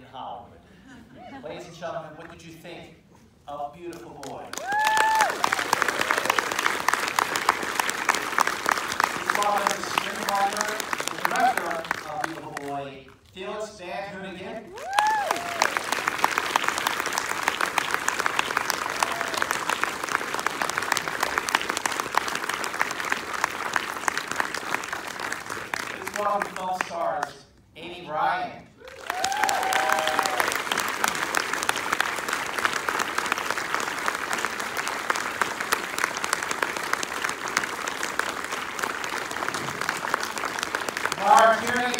in Hollywood. Ladies and gentlemen, what did you think of Beautiful Boy? Please welcome the screenwriter, the director of Beautiful Boy, Felix van Groeningen. Welcome film stars Amy Ryan. Maura Tierney.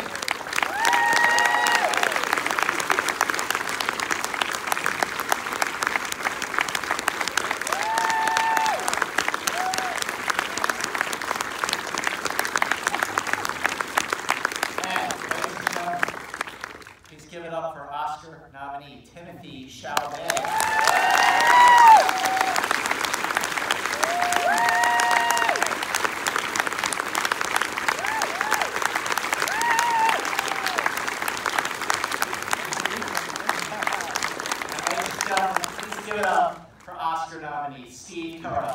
Give it up for Oscar nominee Timothee Chalamet. Ladies and gentlemen, please give it up for Oscar nominee Carell.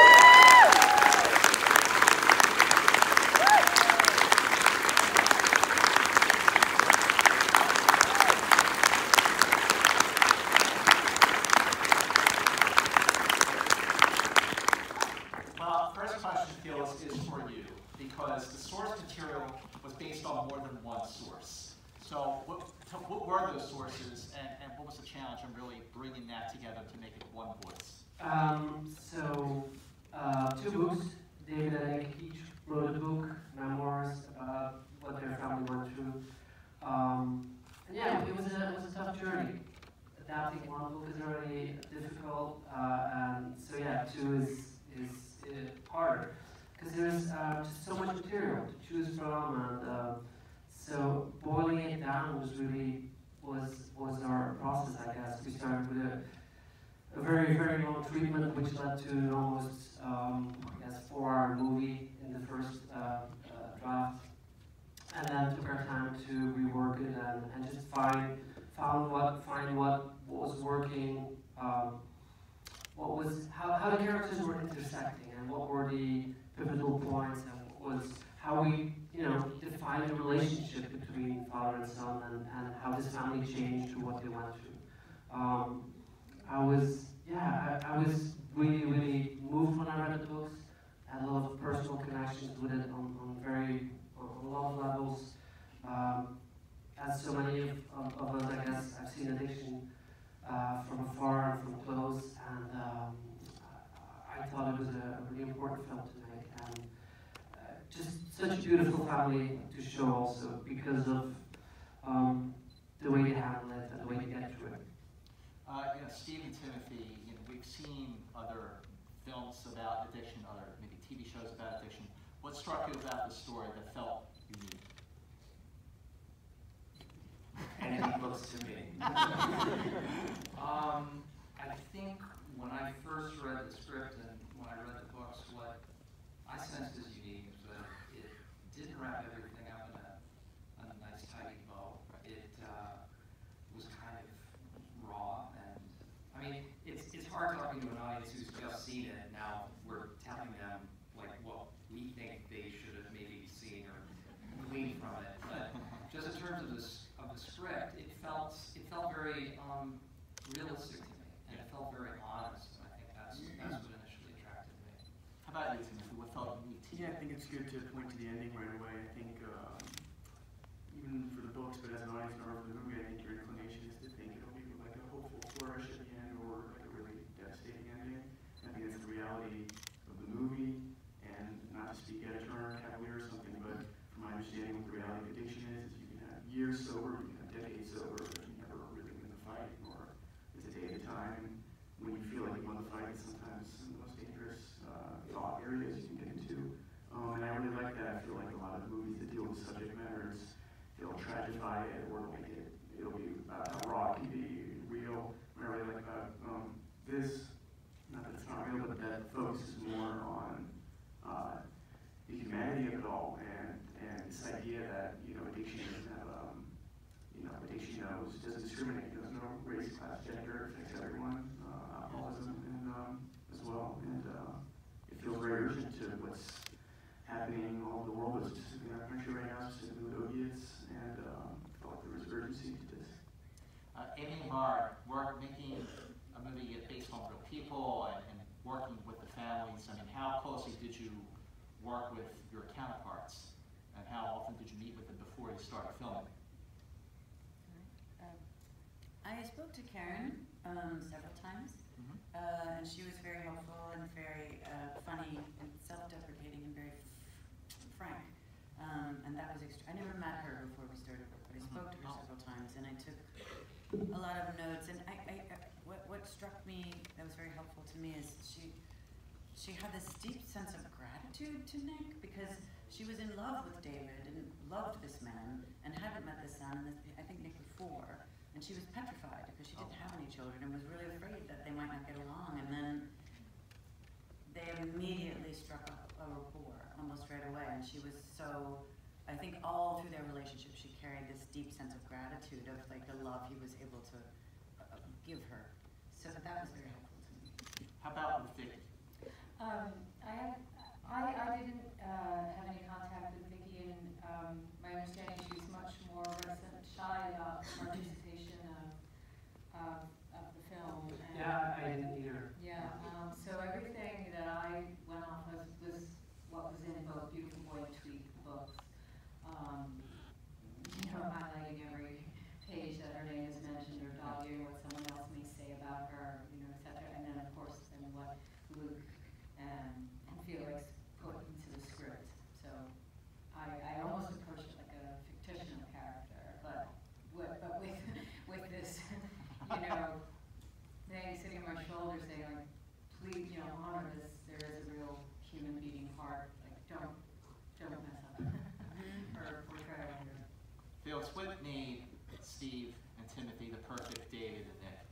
First question, Felix, is for you, because the source material was based on more than one source. So what were those sources, and what was the challenge in really bringing that together to make it one voice? Two books. David and Nick each wrote a book, memoirs about what their family went through. And yeah, it was a tough journey. Adapting one book is already difficult, and so yeah, two is harder, because there's just so much material to choose from, and so boiling it down was our process, I guess. We started with a very, very long treatment, which led to an almost, I guess, 4-hour movie in the first draft, and then took our time to rework it and just find what was working. How the characters were intersecting, and what were the pivotal points, and what was how we defined the relationship between father and son, and how this family changed through what they went through. I was really, really moved when I read the books. I had a lot of personal connections with it on a lot of levels. As so many of us, I guess, I've seen addiction from afar and from close, and I thought it was a really important film to make, and just such a beautiful family to show also, because of the way they handle it and the way they get through it. Steve and Timothy, we've seen other films about addiction, other maybe TV shows about addiction. What struck you about the story that felt unique? Anything looks to me. I think when I first read the script and when I read the books, what I sensed as unique is that it didn't wrap everything up in a nice, tidy bow. It was kind of raw, and I mean, it's hard talking to an audience who's just seen it. Now we're telling them like what we think they should have maybe seen or gleaned from it. But just in terms of the script, it felt very realistic to me, and it felt very honest. And I think that's what initially attracted me. How about you, Timothy? What felt unique to you? Yeah, I think it's good to point to the ending right away. I think even for the books, but as an audience member for the movie, I think your inclination is to think it'll be like a hopeful flourish at the end, or like a really devastating ending. And I think that's the reality of the movie, and not to speak out of turn, cavalier or something, but from my understanding, what the reality of addiction is you can have years sober, you can have decades sober, but you never really win the fight, or it's a day at a time. When you feel like you won the fight, it's sometimes some of the most dangerous thought areas you can get into. And I really like that. I feel like a lot of movies that deal with subject matters, they'll tragify it, or it'll be doesn't discriminate. There's no race, class, gender. It affects everyone. Alcoholism and as well, and it feels very urgent to what's happening all over the world, specifically in our country right now, specifically with opiates, and felt there was urgency to this. Amy and Maura, making a movie based on real people and working with the families. I mean, how closely did you work with your counterparts, and how often did you meet with them before you started filming? I spoke to Karen several times, and she was very helpful and very funny and self-deprecating and very frank. And that was I never met her before we started work, but I spoke to her several times, and I took a lot of notes. And what struck me that was very helpful to me is she had this deep sense of gratitude to Nick, because she was in love with David and loved this man and hadn't met this son, I think Nick before. And she was petrified because she didn't have any children and was really afraid that they might not get along. And then they immediately struck up a rapport almost right away. And she was so, I think all through their relationship, she carried this deep sense of gratitude of like the love he was able to give her. So that was very helpful to me. How about with Vicky? I didn't have any contact with Vicky, and my understanding she was much more reticent, shy about participation of the film. And Yeah, I didn't either. yeah, so everything that I went off of was what was in both Beautiful Boy and Tweet books. Highlighting every page that her name is mentioned, or dogging what someone else may say about her, etc. And then, of course, what Luke and Felix put into the script. So I almost approached it like a fictional character, but with this, thing sitting on my shoulder saying, like, please, honor this. There is a real human beating heart. Like, don't mess up her portrayal here. Felix, what made Steve and Timothy the perfect David and Nick?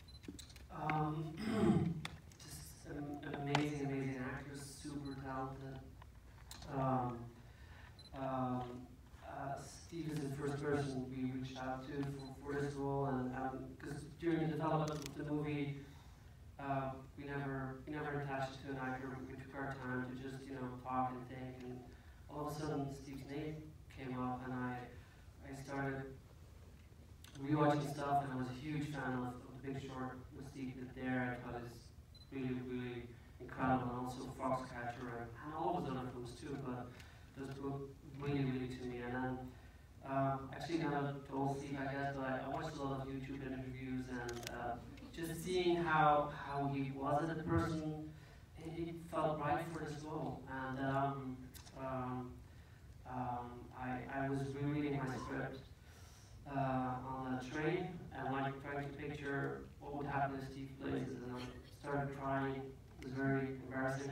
Just amazing actors, super talented. Steve is the first person we reached out to for this role, and because during the development of the movie, we never attached it to an actor. We took our time to just talk and think, and all of a sudden Steve's name came up, and I started rewatching stuff, and I was a huge fan of The Big Short with Steve did there. I thought it's really incredible, and also Foxcatcher and all of his other films too, but those spoke really to me. And then actually never told Steve, I guess, but I watched a lot of YouTube interviews, and just seeing how he was as a person, it felt right for this role. And I was rereading my script on the train, and like trying to picture what would happen if Steve plays it, and I started crying. It was very embarrassing.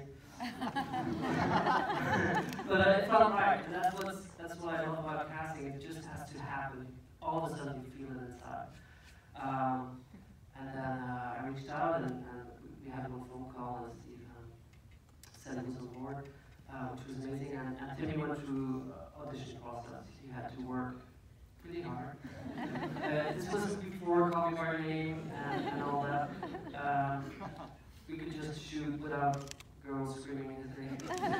But it felt right, and that's what I love about casting. It just has to happen. All of a sudden you feel it inside. And then I reached out, and we had one phone call, and Steve said he was on board, which was amazing. And Timmy went through audition process. He had to work pretty hard. This was before Call Me by Your Name and all that. We could just shoot without girls screaming his name.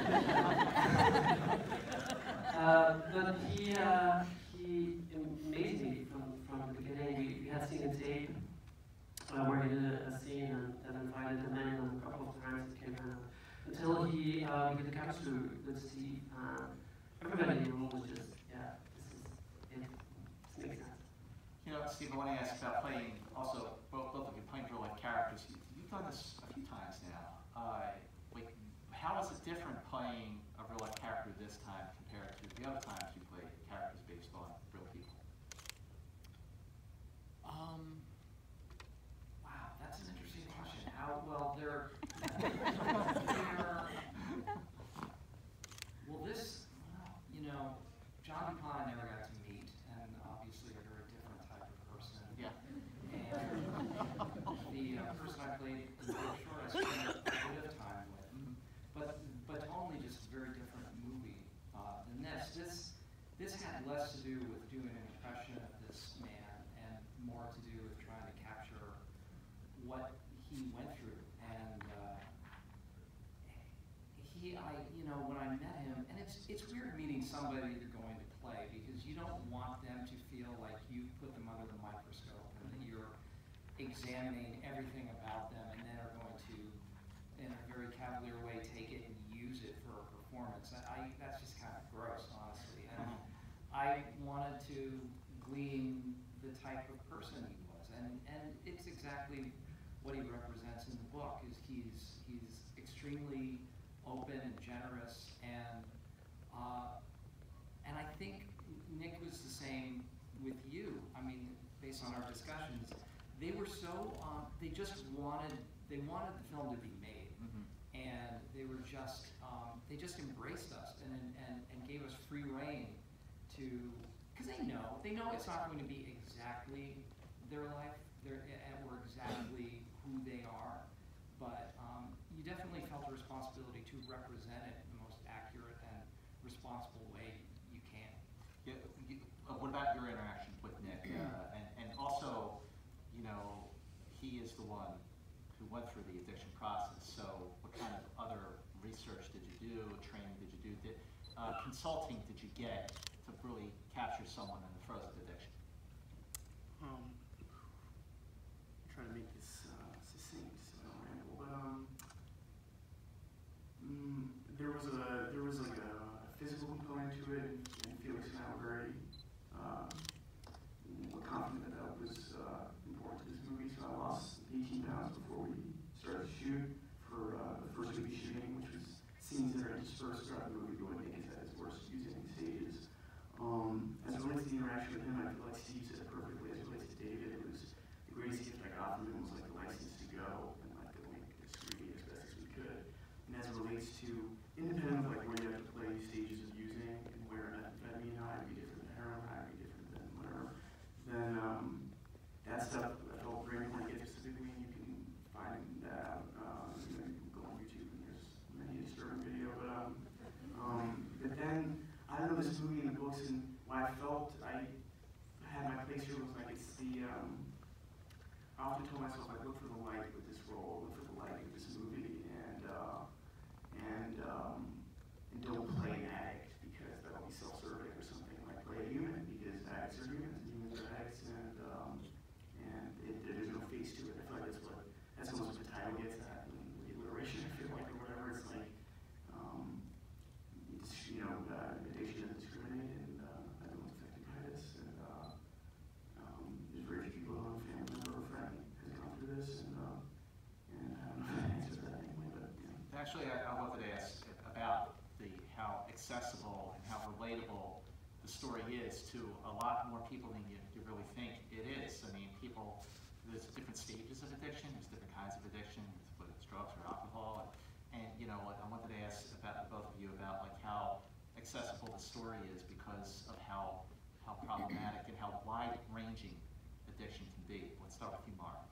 But he amazed me from the beginning. We had seen a tape where he did a scene and invited him in, and a couple of times he came in. Until he did the chemistry with Steve. Everybody in the room was just, yeah, this makes sense. Steve, I want to ask about playing, also, both of you playing real life characters. You've done this a few times now. How is it different playing a real life character this time compared to the other times you played characters based on real people? Wow, that's an interesting question. Well, John DuPont I never got to meet, and obviously a very different type of person. Yeah. And the person I played in The Big Short, I spent a bit of time with, but totally just a very different movie than this. what he went through, and when I met him, and it's weird meeting somebody you're going to play, because you don't want them to feel like you put them under the microscope and that you're examining everything about them and then are going to, in a very cavalier way, take it and use it for a performance. That's just kind of gross, honestly. And I wanted to glean the type of person he was, and it's exactly what he represents in the book. Is he's extremely open and generous, and I think Nick was the same with you. I mean, based on our discussions, they were so they wanted the film to be made, and they were just they just embraced us and gave us free rein to, because they know it's not going to be exactly their life or exactly who they are, but you definitely felt a responsibility to represent it in the most accurate and responsible way you can. Yeah, what about your interaction with Nick? And also, he is the one who went through the addiction process. So what kind of other research did you do, training did you do, consulting did you get to really capture someone in the throes of addiction? Trying to make this succinct so I don't ramble, but there was like a physical component to it, and Felix and I were very confident that was important to this movie. So I lost 18 pounds before we started to shoot for the first week of shooting, which was scenes that are dispersed throughout the movie, but I think is at its worst using stages. As it relates to the interaction with him, I feel like Steve said it perfectly. As it relates to David, it was the greatest gift I got from him was like the license to go and like to make this movie as best as we could. And as it relates to, independent of like where you have to play stages of using and where methamphetamine, how it would be different than heroin, how it would be different than whatever, then that stuff I felt very important to get specifically, and you can find that out. You can go on YouTube and there's many disturbing video, but then I don't know, this movie and the books and why I felt I had my place here was like it's the I often told myself like look for the light with this role, look for the light with this movie, and don't play an addict because that will be self-serving or something. Like play a human because addicts are humans and humans are addicts, and there's no face to it. I feel like that's almost what the title gets at, and the alliteration I feel like or whatever. It's like addiction doesn't discriminate, and everyone's affected by this, and there's very few people who have a family member or friend has gone through this, and I don't know if that answers that anyway, but Actually, I wanted to ask about how accessible and how relatable the story is to a lot more people than you really think it is. I mean, there's different stages of addiction, there's different kinds of addiction, whether it's drugs or alcohol, and I wanted to ask about both of you about like how accessible the story is because of how problematic and how wide-ranging addiction can be. Let's start with you, Maura.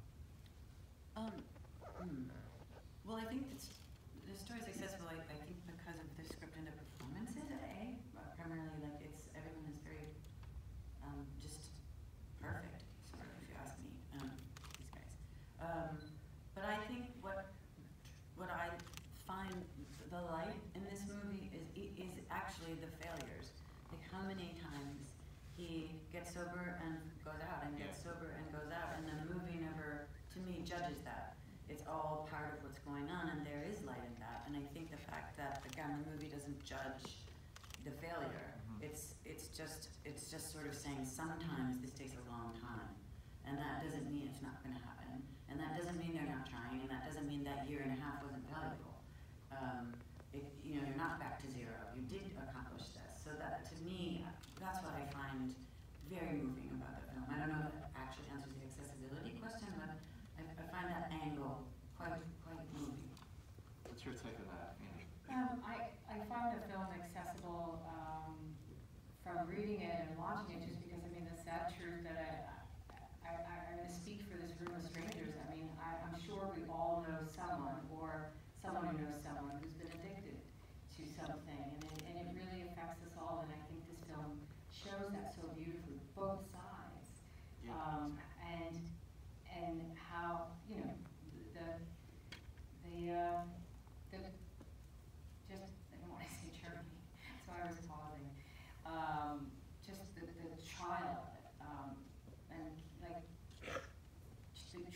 Well, I think the story's accessible, I think because of the script and the performances, primarily, like, everyone is very, just perfect, sort of, if you ask me, these guys. But I think what I find the light in this movie is actually the failures. Like how many times he gets sober and goes out and gets sober and goes out, and the movie never, to me, judges that. It's all part of what's going on, and there is light in that. And I think the fact that, again, the movie doesn't judge the failure. It's just sort of saying sometimes this takes a long time, and that doesn't mean it's not going to happen, and that doesn't mean they're not trying, and that doesn't mean that year and a half wasn't valuable. You're not back to zero. You did accomplish this. So that, to me, that's what I find very moving about the film. I don't know if that actually answers the accessibility question, but I find that angle quite moving. What's your take on that, Andy? I find the film accessible from reading it and watching it, just because, the sad truth that I'm going to speak for this room of strangers. I'm sure we all know someone, or someone who knows someone who's been addicted to something, and it really affects us all, and I think this film shows that so beautifully, both sides. Yeah. And how,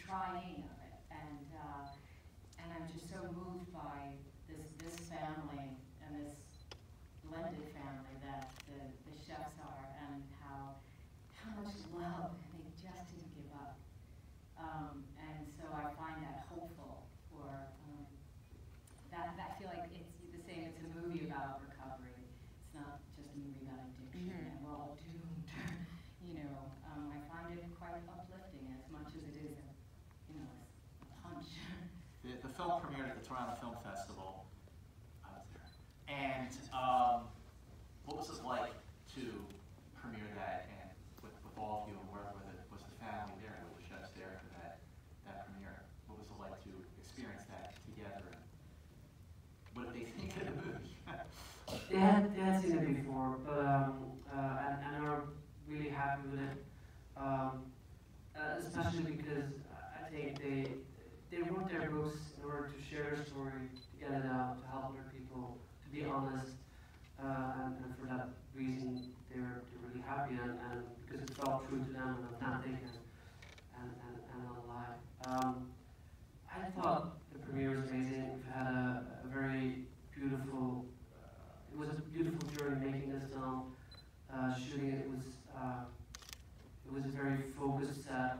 trying of it, and I'm just so moved by this family and this blended family that the chefs are, and how much love they just didn't give up. And so I find that hopeful for that. I feel like it's the same. It's a movie about recovery. It's not just a movie about addiction, and we're all doomed. I find it quite uplifting as much as it is, a punch. The film premiered at the Toronto Film Festival. I was there. And what was it like to premiere that, and with all of you, and was the family there, were the chefs there for that premiere? What was it like to experience that together? And what did they think of the movie? They had seen it before, but and are really happy with it, especially because I think they wrote their books in order to share their story, to get it out, to help other people, to be honest, and for that reason they're really happy, and because it felt true to them and authentic and not alive. I thought the premiere was amazing. We've had a very beautiful, it was a beautiful journey making this film. Shooting it was a very focused set.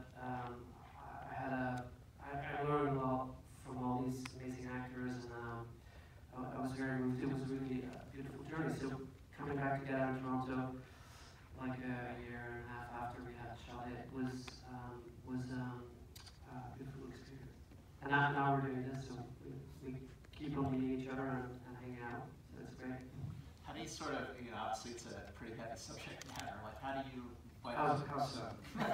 I learned a lot from all these amazing actors, and I was very moved. It was really a beautiful journey. So coming back together in Toronto, like a year and a half after we had shot it, was a beautiful experience. And now we're doing this, so we keep on meeting each other and hanging out. So it's great. How do you sort of, obviously it's a pretty heavy subject matter, like how do you... How so?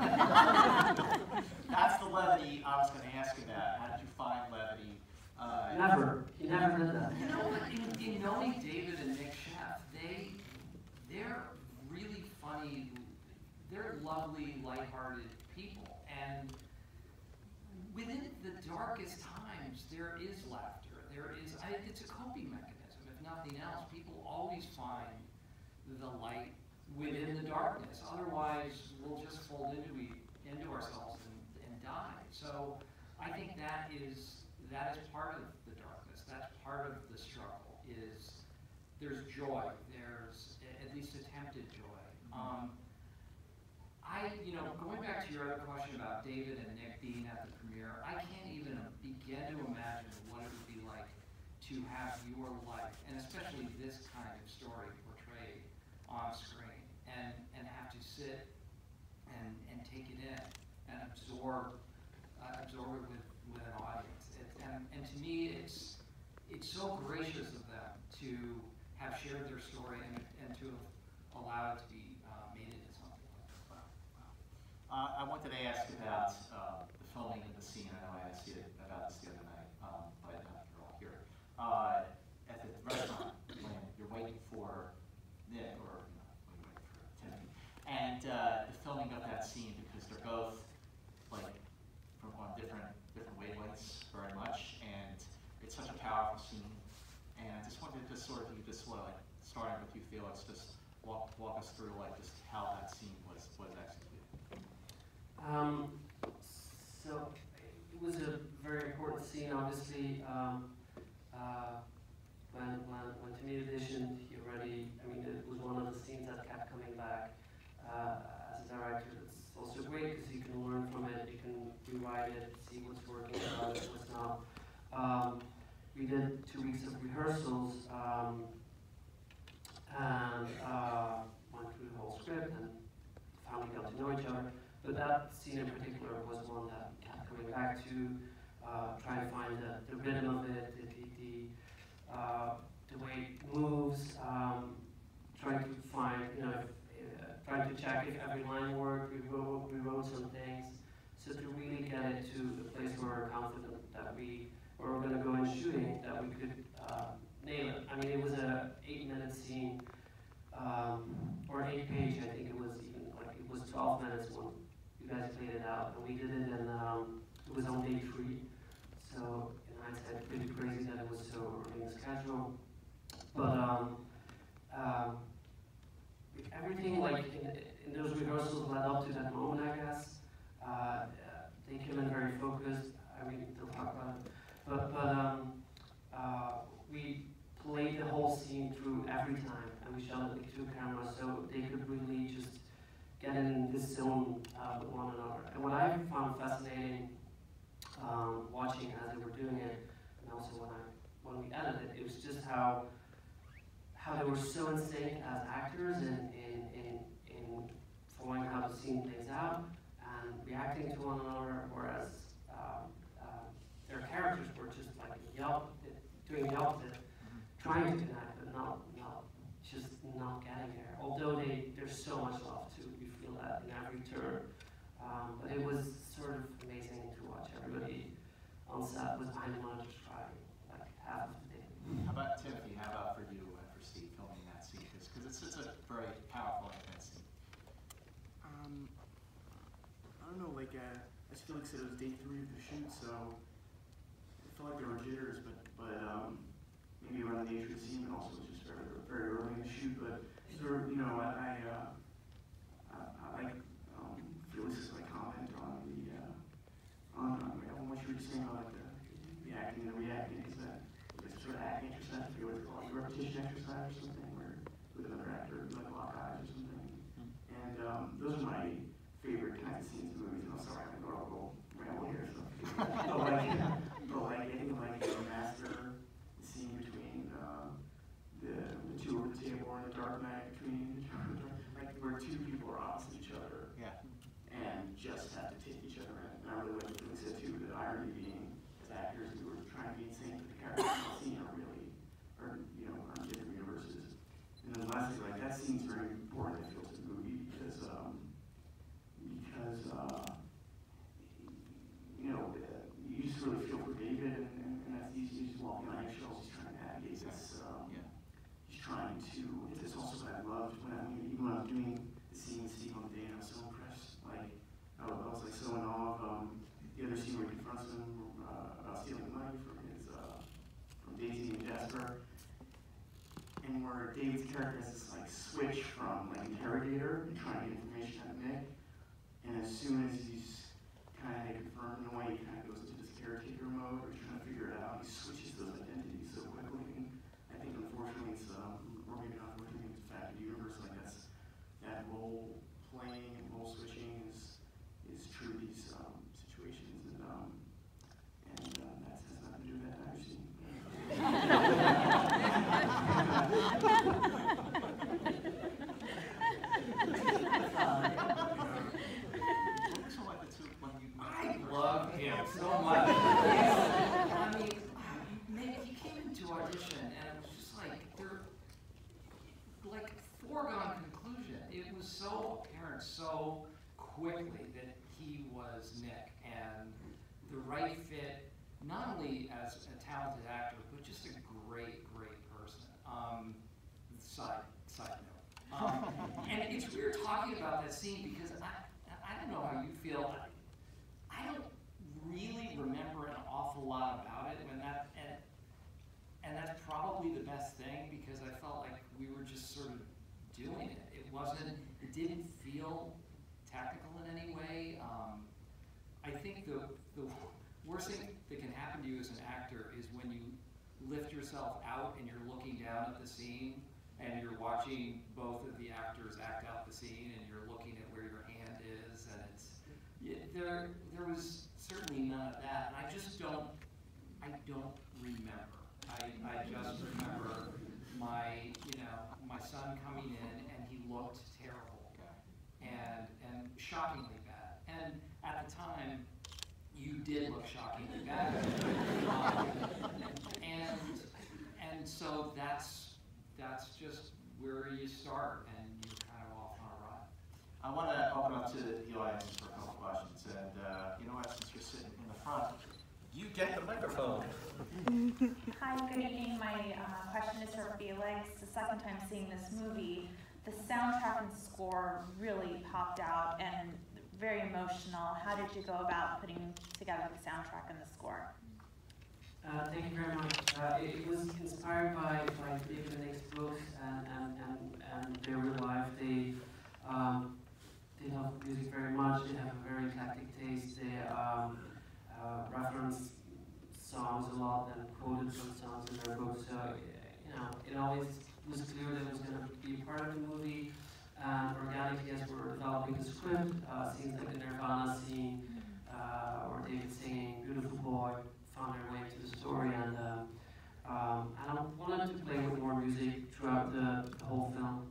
That's the levity I was going to ask about. How did you find levity? Never. He never did that. You know what? In knowing David and Nick Chef, they're really funny. They're lovely, lighthearted people, and within the darkest times, there is laughter. It's a coping mechanism, if nothing else. People always find the light within the darkness. Otherwise, we'll just fold into ourselves and die. So I think that is part of the darkness. That's part of the struggle. There's joy. There's at least attempted joy. Going back to your other question about David and Nick being at the premiere, I can't even begin to imagine what it would be like to have your life, and especially this kind of story portrayed on screen, and have to sit and take it in and absorb it with an audience. And to me, it's so gracious of them to have shared their story and to have allowed it to be made into something like that. I wanted to ask about the filming of the scene. I know I asked you about this the other night, but you're all here. At the restaurant, when you're waiting for Nick, or when you're waiting for Timothy, and the filming of that scene, because they're both like on different wavelengths very much, and it's such a powerful scene. And I just wanted to starting with you, Felix, just walk us through just how that scene was executed. So it was a very important scene, obviously. When Timothee auditioned, it was one of the scenes that kept coming back. As a director, it's also great because you can learn from it, you can rewrite it, see what's working, what's not. We did 2 weeks of rehearsals, and went through the whole script, and finally got to know each other. But that scene in particular was one that we kept coming back to, trying to find the rhythm of it, the way it moves, trying to find, trying to check if every line worked. We wrote some things, so to really get it to the place where we're confident that we were going to go in shooting, that we could nail it. It was a 8-minute scene, or 8-page, I think it was even, it was 12 minutes when you guys played it out, and we did it, and it was on day 3, so in hindsight, pretty crazy that it was so early in the schedule, but everything in those rehearsals led up to that moment, I guess. They came in very focused. I mean, they'll talk about it. But we played the whole scene through every time, and we shot it with 2 cameras, so they could really just get in this zone with one another. And what I found fascinating watching as they were doing it, and also when we edited it, it was just how they were so in sync as actors in following how the scene plays out and reacting to one another, whereas their characters were just like doing the opposite, trying to connect, but not getting there. Although there's so much love too, you feel that in every turn. But it was sort of amazing to watch. Everybody on set was behind the monitor trying like half of the day. How about Timothy? How about for you and for Steve filming that scene? Because it's a very powerful and intense scene. I don't know, like, as Felix said, it was day 3 of the shoot, so it felt like there were jitters, but maybe around the nature of the scene, but also it was just very, very early in the shoot. But sort of, you know, I like Felix's like comment on the on what you were just saying about like the acting and the reacting, is that it's sort of acting exercise, I forget what it's called, like a repetition exercise or something, where with another actor, like lock eyes or something. And those are my favorite kinds of scenes in movies. And I'm sorry, I'm going to go ramble here. So. but like, I think like Master, the scene between the 2 over the table, or in the Dark Knight between like where 2 people are opposite each other, and just have to take each other in. And I really like what Felix said too, the irony being as actors who are trying to be in sync with the characters in the scene are in different universes. And then lastly, like that scene's very important, I feel, to the movie because you just really feel for David, and that's he's walking on eggshells, he's trying to navigate this. He's trying to. It's also what I loved even when I was doing the scene with Steve on the day, and I was so impressed. Like I was like so in awe of the other scene where he confronts him about stealing money from Daisy and Jasper, and where David's character has this like switch from like interrogator and trying to get information out of Nick, and as soon as he's kind of confirmed in a way, he kind of goes into this caretaker mode, or he's trying to figure it out. He switches those identities so quickly, and I think unfortunately it's or maybe not unfortunately, it's a fact of the universe. Like that role playing and role switching is true to these situations, and that has nothing to do with that time scene. I love him so much. I mean, maybe he came into audition and it was just like foregone conclusion. It was so apparent so quickly that he was Nick, and the right fit, not only as a talented actor, but just a great, great person. Side note. And it's weird talking about that scene because I don't know how you feel. I don't really remember an awful lot about it and that's probably the best thing, because I felt like we were just sort of doing it. It didn't feel technical in any way. I think the worst thing that can happen to you as an actor is when you lift yourself out and you're looking down at the scene and you're watching both of the actors act out the scene, and you're looking at where your hand is, and there was certainly none of that, and I don't remember. I just remember my son coming in, and he looked terrible, and shockingly bad, and at the time you did look shockingly bad, and so that's just where you start, and you're kind of off on a ride. I want to open up to the audience for a couple questions, and you know what, since you're sitting in the front, you get the microphone. Hi, good evening. My question is for Felix. The second time seeing this movie, the soundtrack and score really popped out and very emotional. How did you go about putting together the soundtrack and the score? Thank you very much. It was inspired by David and Nick's books and their real life. They love music very much. They have a very eclectic taste. the movie, and organically as we're developing the script, scenes like the Nirvana scene, or David singing "Beautiful Boy" found their way to the story, and I wanted to play with more music throughout the whole film.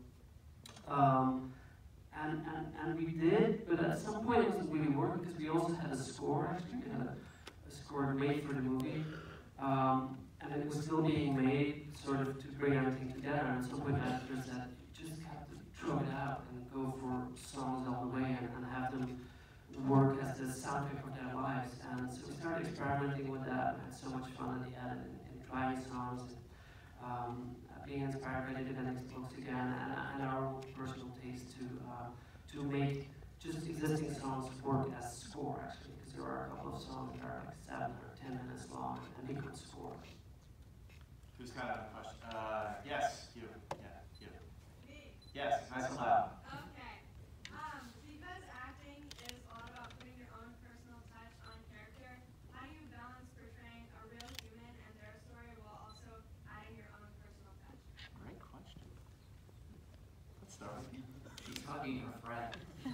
And we did, but at some point it wasn't really working because we also had a score, actually. We had a score made for the movie. And it was still being made sort of to bring everything together. And at some point the actors said, you just have to throw it out and go for songs all the way and have them work as the soundtrack of their lives. And so we started experimenting with that. We had so much fun at the end in trying songs and being inspired by David Hendricks' books again and our own personal taste to make just existing songs work as score, actually, because there are a couple of songs that are like 7 or 10 minutes long and they could score. Who's got a question? Yes, you. Yeah, you. Me. Yes, nice and loud. Okay. Because acting is all about putting your own personal touch on character, how do you balance portraying a real human and their story while also adding your own personal touch? Great question. Let's start with you. She's hugging her friend.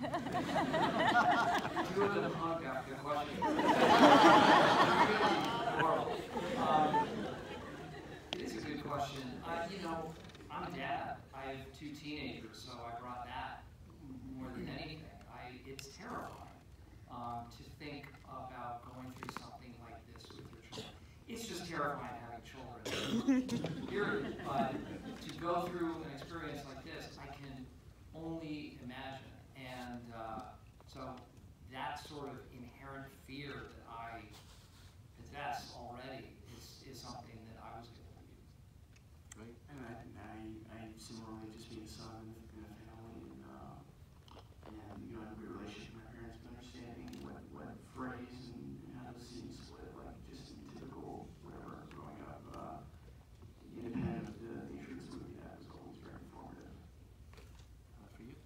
Two of them hug after the question. Horrible. It is a good question. You know, I'm a dad. I have 2 teenagers, so I brought that more than anything. It's terrifying to think about going through something like this with your children. It's just terrifying having children, period. But to go through an experience like this, I can only imagine. And so that sort of inherent fear that I possess already is something that I was able to use. Great. And I similarly just being a son in a family and you know, I have a good relationship with my parents, but understanding what phrase and how those scenes split, like just in typical whatever growing up, independent of the nature of this movie, that was always very informative. For you?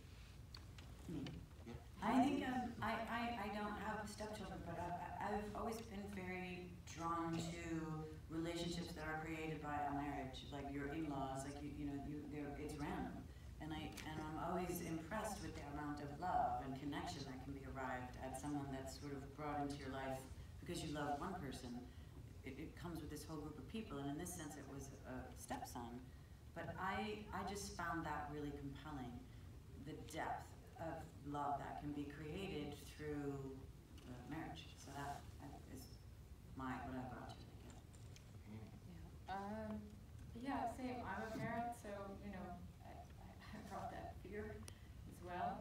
I think I don't have stepchildren, but I've always been very drawn to relationships that are created by a marriage, like your in-laws, like it's random, and I'm always impressed with the amount of love and connection that can be arrived at someone that's sort of brought into your life because you love one person. It comes with this whole group of people, and in this sense, it was a stepson. But I just found that really compelling, the depth of love that can be created through marriage. So that is what I brought to it. Yeah, same. I'm a parent, so you know, I brought that fear as well.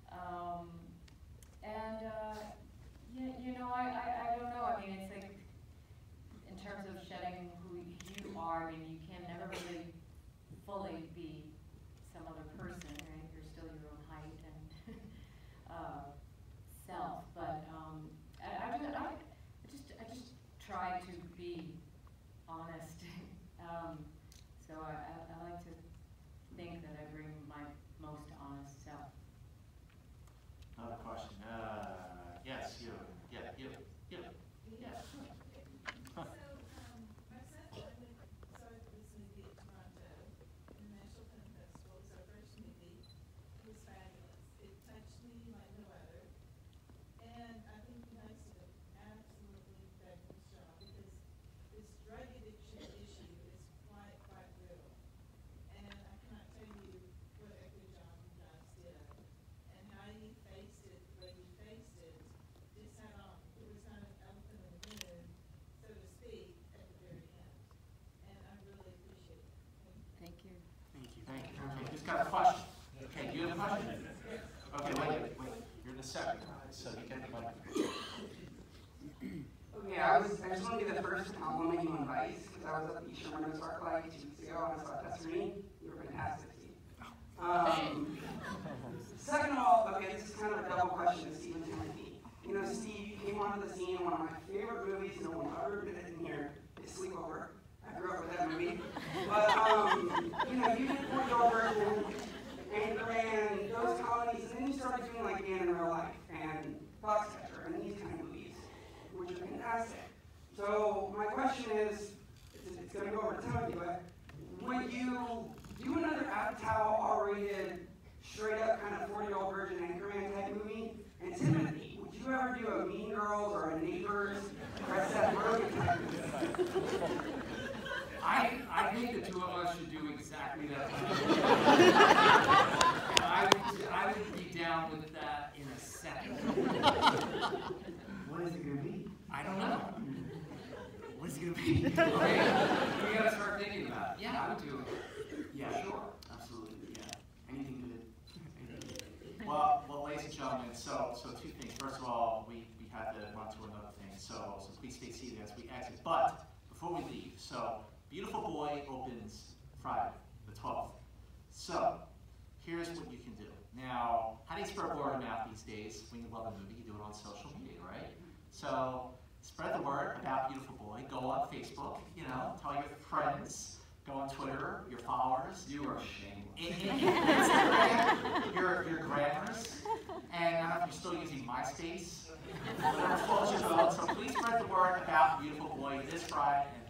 You know, I don't know. I mean, it's like in terms of shedding who you are. I mean, you can never really fully be some other person, right? You're still your own height and self. But I just try to be honest. So I like to think that I bring my most honest self. Another question. Yes, you. Yeah, you. You. Yeah. So, my son started this movie at Toronto International Film Festival. It was our first movie. It was fabulous. It touched me like no other. And I think you guys did an absolutely fabulous job because this drug addiction issue is quite real. And I cannot tell you what a good job you guys did. And how you faced it, the way you faced it, just had it was not an elephant in the room, so to speak, at the very end. And I really appreciate it. Thank you. Thank you. Thank you. Okay, who's got a question? Okay, you have a question? Okay, wait. You're the second, so you get the mic. Okay, I just want to be the first to compliment you on Vice, because I was at the Sherman ArcLight 2 weeks ago, and I saw Tessa Green. You were fantastic, Steve. Second of all, okay, this is kind of a double question to Steve and Timothy. You know, Steve, you came onto the scene in one of my favorite movies, no one ever admitted in here, is Sleepover. I grew up with that movie. But, you know, you did Point Over and Anchorman, those comedies, and then you started doing like Man in Real Life and Foxcatcher and these kind of movies, which are fantastic. So my question is, it's going to go over to Timothy, but would you do another Apatow R-rated, straight up kind of 40-year-old virgin Anchorman type movie. And Timothy, would you ever do a Mean Girls or a Neighbors or a Seth Rogen type movie? I think the two of us should do exactly that. I would be down with that in a second. What is it going to be? I don't know. What is it going to be? Okay, we got to start thinking about it. Yeah, I would do it. Yeah, Sure. absolutely. Yeah, anything good. Well, ladies and gentlemen, so two things. First of all, we had to run to another thing, so please stay seated as we exit. But before we leave, so Beautiful Boy opens Friday, the 12th. So here's what you can do. Now, how do you spread word of mouth these days? When you love a movie, you do it on social media, right? So spread the word about Beautiful Boy. Go on Facebook, tell your friends. Go on Twitter, your followers. You are shameless. Instagram, your grammars. And I don't know if you're still using MySpace. So please spread the word about Beautiful Boy this Friday and